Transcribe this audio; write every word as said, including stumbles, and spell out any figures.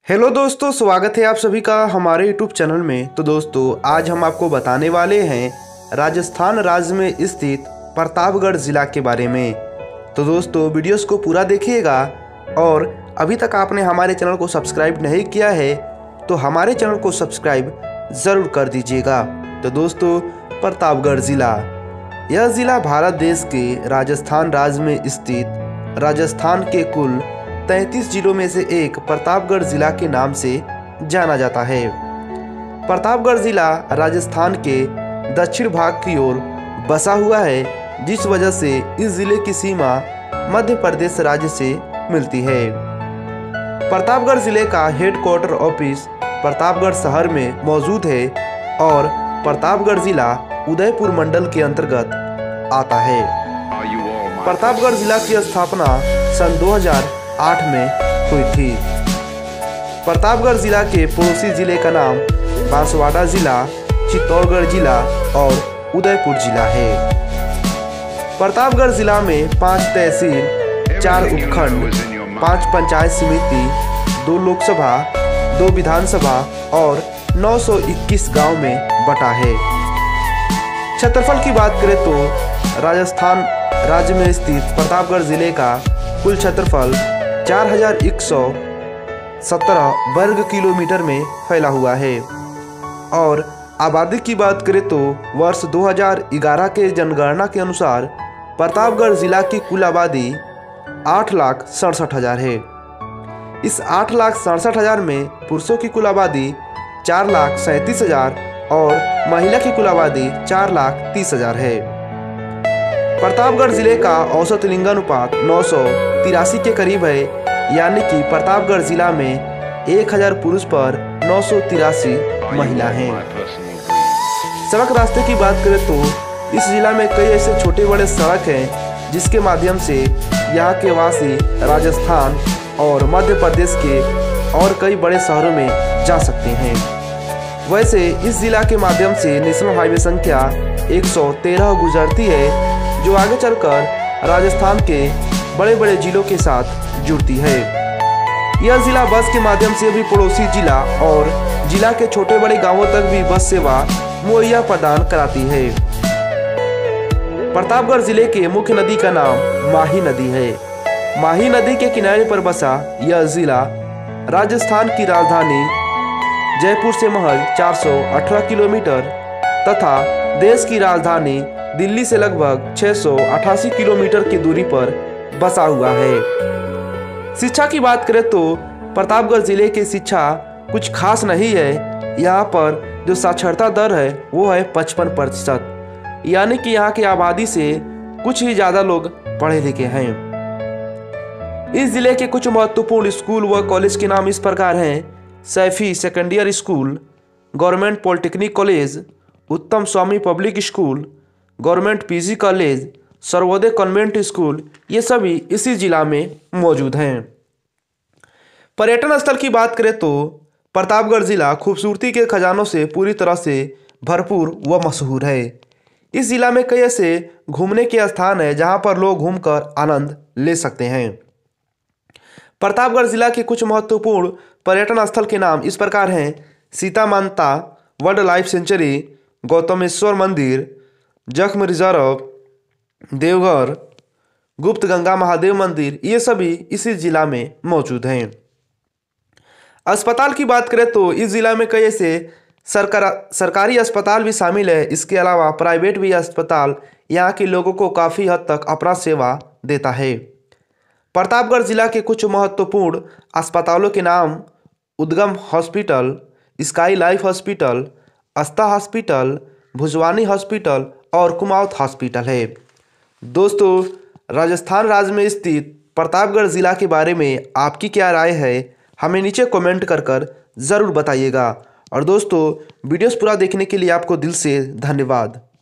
Hello दोस्तों, स्वागत है आप सभी का हमारे यूट्यूब चैनल में। तो दोस्तों, आज हम आपको बताने वाले हैं राजस्थान राज्य में स्थित प्रतापगढ़ ज़िला के बारे में। तो दोस्तों, वीडियोस को पूरा देखिएगा और अभी तक आपने हमारे चैनल को सब्सक्राइब नहीं किया है तो हमारे चैनल को सब्सक्राइब ज़रूर कर दीजिएगा। तो दोस्तों, प्रतापगढ़ ज़िला, यह ज़िला भारत देश के राजस्थान राज्य में स्थित राजस्थान के कुल तैंतीस जिलों में से एक प्रतापगढ़ जिला के नाम से जाना जाता है। प्रतापगढ़ जिला राजस्थान के दक्षिण भाग की ओर बसा हुआ है, जिस वजह से इस जिले की सीमा मध्य प्रदेश राज्य से मिलती है। प्रतापगढ़ जिले का हेडक्वार्टर ऑफिस प्रतापगढ़ शहर में मौजूद है और प्रतापगढ़ जिला उदयपुर मंडल के अंतर्गत आता है। प्रतापगढ़ जिला की स्थापना सन दो हज़ार आठ में हुई थी। प्रतापगढ़ जिला के पड़ोसी जिले का नाम बांसवाड़ा जिला, चित्तौड़गढ़ जिला और उदयपुर जिला है। प्रतापगढ़ जिला में पांच तहसील, चार उपखंड, पांच पंचायत समिति, दो लोकसभा, दो विधानसभा और नौ सौ इक्कीस गांव में बटा है। क्षेत्रफल की बात करें तो राजस्थान राज्य में स्थित प्रतापगढ़ जिले का कुल क्षेत्रफल चार हजार एक सौ सत्रह वर्ग किलोमीटर में फैला हुआ है और आबादी की बात करें तो वर्ष दो हज़ार ग्यारह के जनगणना के अनुसार प्रतापगढ़ जिला की कुल आबादी आठ लाख सड़सठ हजार है। इस आठ लाख सड़सठ हजार में पुरुषों की कुल आबादी चार लाख सैंतीस हजार और महिला की कुल आबादी चार लाख तीस हजार है। प्रतापगढ़ जिले का औसत लिंगानुपात नौ सौ तिरासी के करीब है, यानी कि प्रतापगढ़ जिला में एक हजार पुरुष पर नौ सौ तिरासी महिला हैं। सड़क रास्ते की बात करें तो इस जिला में कई ऐसे छोटे बड़े सड़क हैं जिसके माध्यम से यहाँ के वासी राजस्थान और मध्य प्रदेश के और कई बड़े शहरों में जा सकते हैं। वैसे इस जिला के माध्यम से नेशनल हाईवे संख्या एक सौ तेरह गुजरती है, जो आगे चलकर राजस्थान के बड़े बड़े जिलों के साथ जुड़ती है। यह जिला बस के माध्यम से भी पड़ोसी जिला और जिला के छोटे बड़े गांवों तक भी बस सेवा मुहैया प्रदान कराती है। प्रतापगढ़ जिले के मुख्य नदी का नाम माही नदी है। माही नदी के किनारे पर बसा यह जिला राजस्थान की राजधानी जयपुर से महज चार सौ अठारह किलोमीटर तथा देश की राजधानी दिल्ली से लगभग छह सौ अठासी किलोमीटर की दूरी पर बसा हुआ है। शिक्षा की बात करें तो प्रतापगढ़ जिले की शिक्षा कुछ खास नहीं है। यहाँ पर जो साक्षरता दर है वो है पचपन प्रतिशत, यानी कि यहाँ की आबादी से कुछ ही ज़्यादा लोग पढ़े लिखे हैं। इस जिले के कुछ महत्वपूर्ण स्कूल व कॉलेज के नाम इस प्रकार हैं: Saifi secondary school, government polytechnic college, Uttam Swami public school, government PG college, Sarvodaya convent school, ये सभी इसी जिला में मौजूद हैं। पर्यटन स्थल की बात करें तो प्रतापगढ़ जिला खूबसूरती के खजानों से पूरी तरह से भरपूर व मशहूर है। इस जिला में कई ऐसे घूमने के स्थान हैं जहां पर लोग घूमकर आनंद ले सकते हैं। प्रतापगढ़ जिला के कुछ महत्वपूर्ण पर्यटन स्थल के नाम इस प्रकार हैं: सीता माता वाइल्ड लाइफ सेंचुरी, गौतमेश्वर मंदिर, जखम रिजर्व, देवघर, गुप्त गंगा महादेव मंदिर, ये सभी इसी जिला में मौजूद हैं। अस्पताल की बात करें तो इस जिला में कई ऐसे सरकार सरकारी अस्पताल भी शामिल है। इसके अलावा प्राइवेट भी अस्पताल यहाँ के लोगों को काफ़ी हद तक अपना सेवा देता है। प्रतापगढ़ जिला के कुछ महत्वपूर्ण अस्पतालों के नाम Udgam hospital, sky life hospital, Aastha hospital, Bhujwani hospital और कुमाऊथ हॉस्पिटल है। दोस्तों, राजस्थान राज्य में स्थित प्रतापगढ़ जिला के बारे में आपकी क्या राय है, हमें नीचे कमेंट कर कर ज़रूर बताइएगा। और दोस्तों, वीडियोस पूरा देखने के लिए आपको दिल से धन्यवाद।